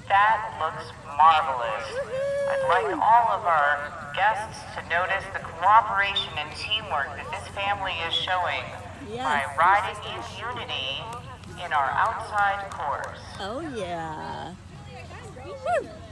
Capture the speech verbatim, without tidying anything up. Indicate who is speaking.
Speaker 1: That looks marvelous. I'd like all of our guests to notice the cooperation and teamwork that this family is showing
Speaker 2: Yes.
Speaker 1: by riding in unity in our outside course.
Speaker 2: Oh yeah. Woo.